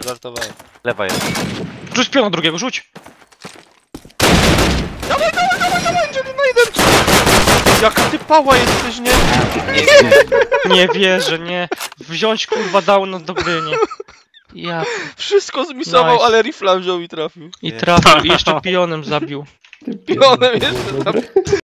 żartowałem. Lewa jest. Rzuć piona drugiego, rzuć! Dawaj, jeden na jeden! Jaka ty pała jesteś, nie? Nie wierzę, nie. Wziąć kurwa downa do gry, nie. Ja... Wszystko zmisował, Nice. ale rifla wziął i trafił. I trafił, i jeszcze pionem zabił. Pionem jeszcze tam.